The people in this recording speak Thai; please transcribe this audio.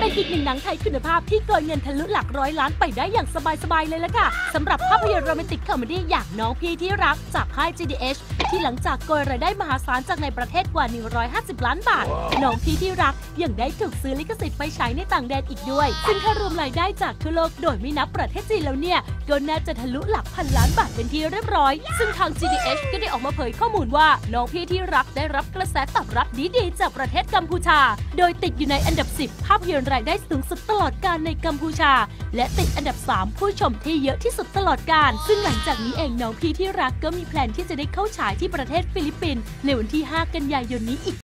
เป็นอีกหนึ่งหนังไทยคุณภาพที่โกยเงินทะลุหลักร้อยล้านไปได้อย่างสบายๆเลยละค่ะสำหรับภาพยนตร์โรแมนติกคอมเมดี้อย่างน้องพี่ที่รักจากค่าย GDH ที่หลังจากโกยรายได้มหาศาลจากในประเทศกว่า150 ล้านบาทน้องพี่ที่รักยังได้ถูกซื้อลิขสิทธิ์ไปฉายในต่างแดนอีกด้วยซึ่งถ้ารวมรายได้จากทั่วโลกโดยไม่นับประเทศจีนแล้วเนี่ยก็น่าจะทะลุหลักพันล้านบาทเป็นที่เรียบร้อยซึ่งทาง GDH ก็ได้ออกมาเผยข้อมูลว่าน้องพี่ที่รักได้รับกระแสตอบรับดีๆจากประเทศกัมพูชาโดยติดอยู่ในอันดับ 10 ภาพยนตร์รายได้สูงสุดตลอดกาลในกัมพูชาและติดอันดับ 3 ผู้ชมที่เยอะที่สุดตลอดกาลซึ่งหลังจากนี้เองน้องพี่ที่รักก็มีแพลนที่จะได้เข้าฉายที่ประเทศฟิลิปปินส์ในวันที่ 5 กันยายนนี้อีก